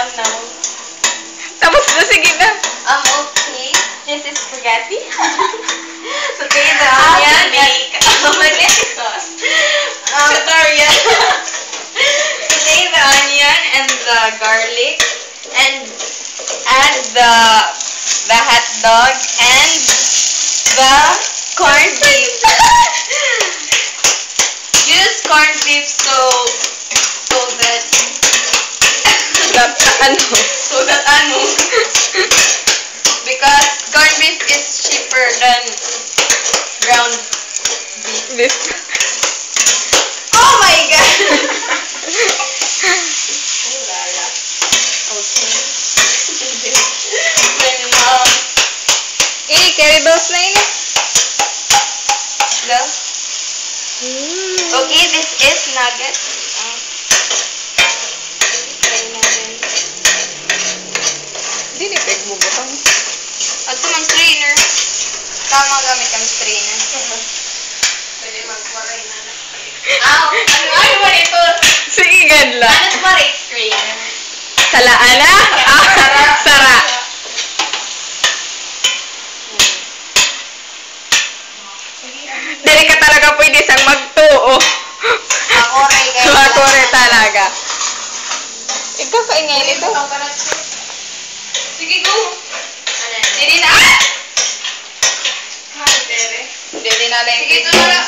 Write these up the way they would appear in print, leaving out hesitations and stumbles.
now. Tapos na, sige na. Okay. This is spaghetti. Okay, the onion and spaghetti sauce. Tutorial. Okay, the onion and the garlic and add the hot dog and the corned beef. Use corned beef so that because corned beef is cheaper than ground beef. Oh my god! Okay. Carry bells na yun. Okay, this is nuggets. Hindi peg mo butang. At mang strainer. Tama gamit ang strainer. Pwede mag-waray na. Ano ba ito? Sige, gadla. Ano ba strainer? Talaan na? Sara. Dili ka talaga pwede sang magtuo. Ako rin talaga. Ikaw kaingay nito. Sige, go. Dili na. Dili na lang. Sige, ito na lang.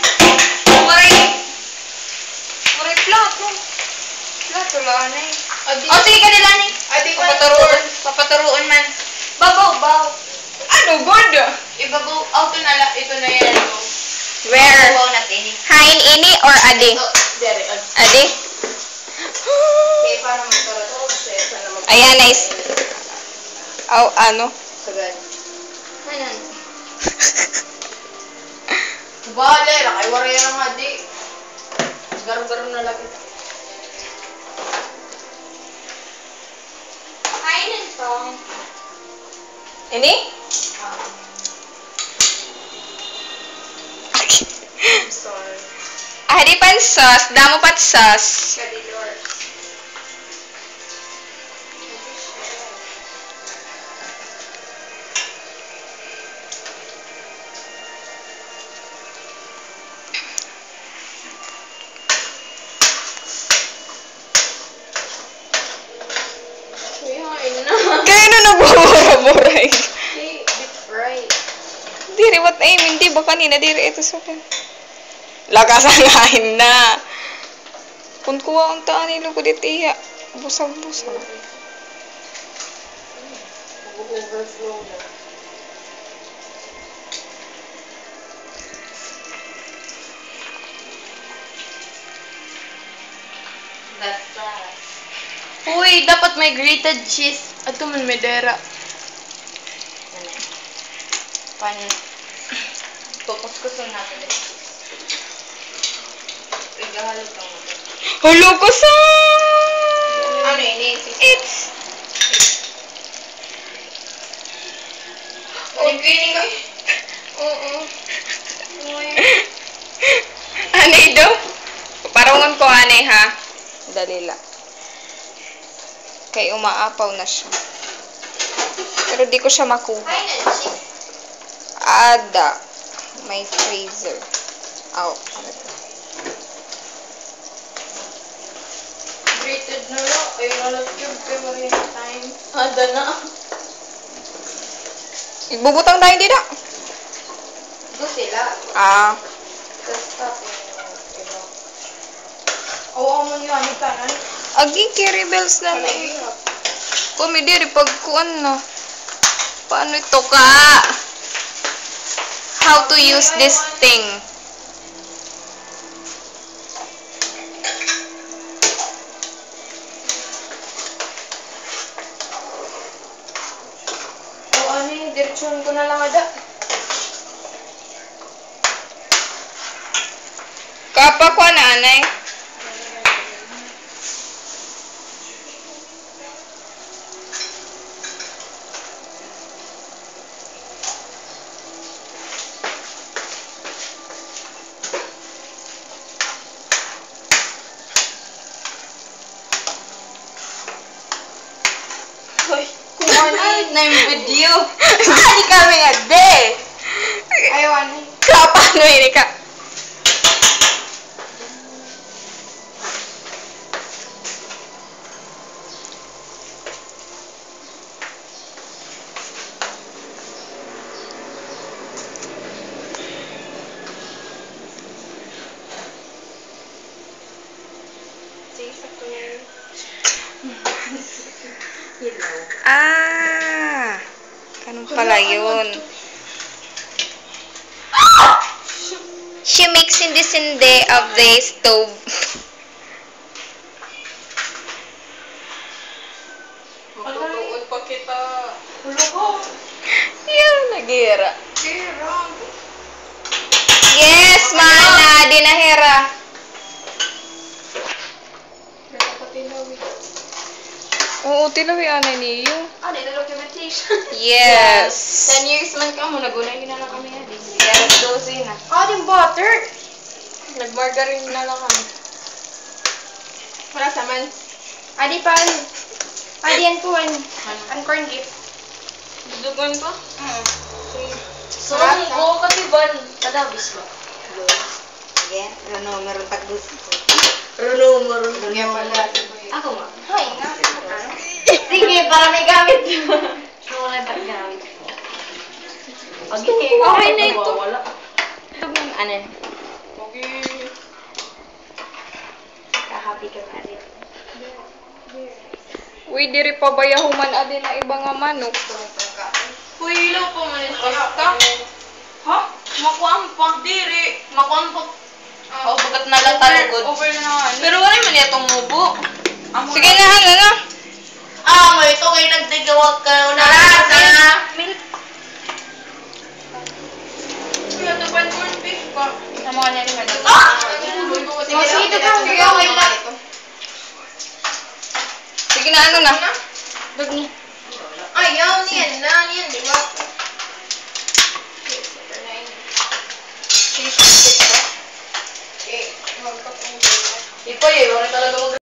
Waray plato. Plato lang eh. O, sige ka nila ni. Papaturuan man. Babaw. Ano, good? Ibabaw. Ito na yan. Where? Babaw natin. Hain ini or adi? Dere. Adi? Okay, para magkaroon. Ayan, nice. Oh, ano? Sagad. Ayan. Bale, lakay waray na nga di. Garo-garo na lang kita. Kainin to. Ini? I'm sorry. Adi pan sauce. Damo pat sauce. Kadilor. Kaya na nabura-buray. Deep fried. Diri, what I mean, di ba kanina, diri, ito sa akin. Lakasangahin na. Kung kuha ang taan nilo ko dito, iya. Busag-busag. Overflow na. That's fast. Uy, dapat may grated cheese. Ato man may dera. Kukuskusun natin eh. Igahalo ka mo. Hulo ko sa... Ano yun? It's... Okay ka. Oo. Anay daw? Parangon ko, anay, ha? Dalila. Kay umaapaw na siya. Pero di ko siya makuha. Kain na cheese. Ada. May freezer. Aw. Ano to? Grated na lang. Ay, nalat cube kay maraming time. Ada na. Igbubutang tayo dito. Ito sila. Ah. Tapos oo mo niyo ani kanan. Agi carry bells na na. Kumi diri pag kuan na. Paano ito ka? How to use this thing? Oo ani, diretsyon ko na lang ada. Kapa ko na anay. pangit na yung video. Hindi kami ade. Ayaw, Paano ini ka? Ganun pala yun. She makes sindi-sindi of the stove. Matutuon pa kita. Hulo ko. Yan, naghihira. Yes, mana, di nahira. Oo, tilawi anay niyo. Ah, nila documentation. Yes. 10 years man ka mo, nagunay na lang kami yan. Yes, 12 na. Ah, yung butter. Nag-margarine na lang kami. Wala sa man. Adi pa. Adi yan po. Ang corn gift. Dudugan pa? So, oo kasi ban. Kadabis ba? Again, Runo, meron tagdos. Runo, meron. Ako nga. Hay, nga. Sige, para may gamit. Wala pa gamit. Okay na ito. Wala. Ito ba yung ano? Okay. Kahappy ka na rin. Uy, diri pa ba yahuman adi na iba nga manok? Uy, ilaw pa man ito. Ha? Makuhaan pa. Diri. Makuhaan pa. Oo, bagat na lang talugod. Over na nga. Pero wala man itong mubo. Sige na, ano na? Ah, may ito kayo nagtigawag ka na. Milk. Kaya ito pa corn beef pa. Tama ka na rin man. Ah! Sige ka. Sige, okay lang. Sige na, ano na? Dugni. Ayaw niyan na. Niyan, di ba? Ikaw eh, wala talaga mag-